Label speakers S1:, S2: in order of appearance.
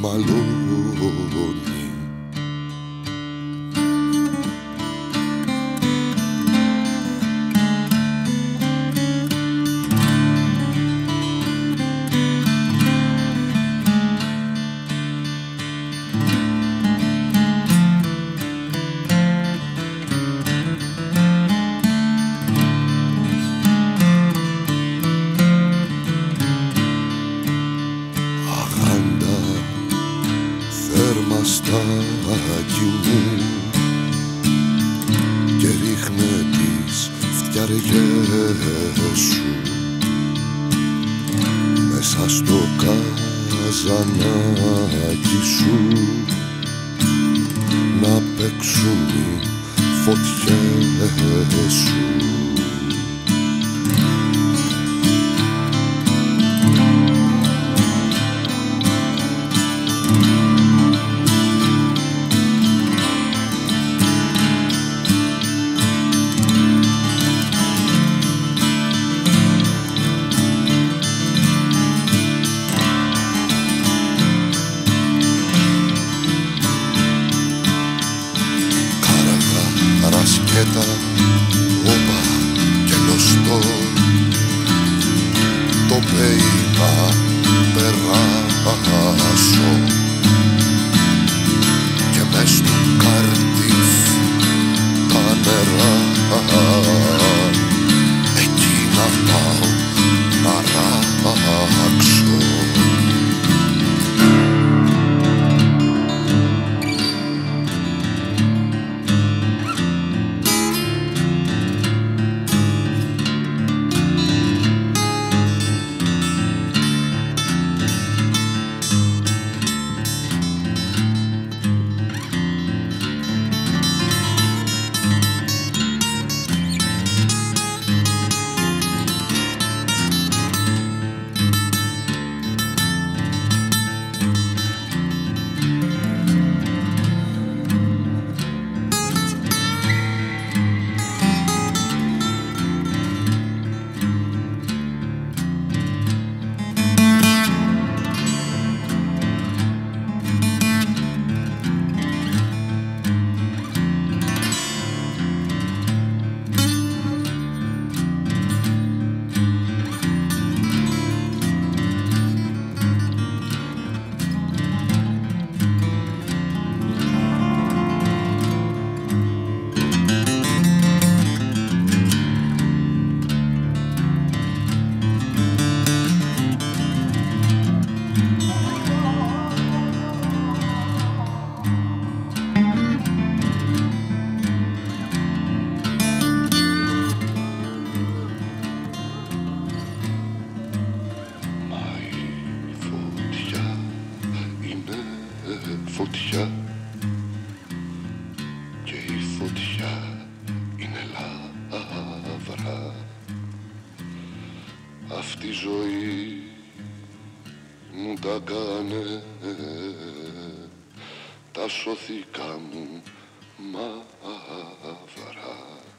S1: μαλώνει. Στάκι μου και ρίχνε τις φτιαριές σου μέσα στο καζανάκι σου να παίξουν οι φωτιές σου. Σκέτα, όπα και λωστό το πέι να περάσω και μες του Κάρντιφ τα νερά εκεί να πάω να ράξω. Φωτιά και η φωτιά είναι λάβρα. Αυτή η ζωή μου τα κάνε τα σωθήκα μου μαύρα.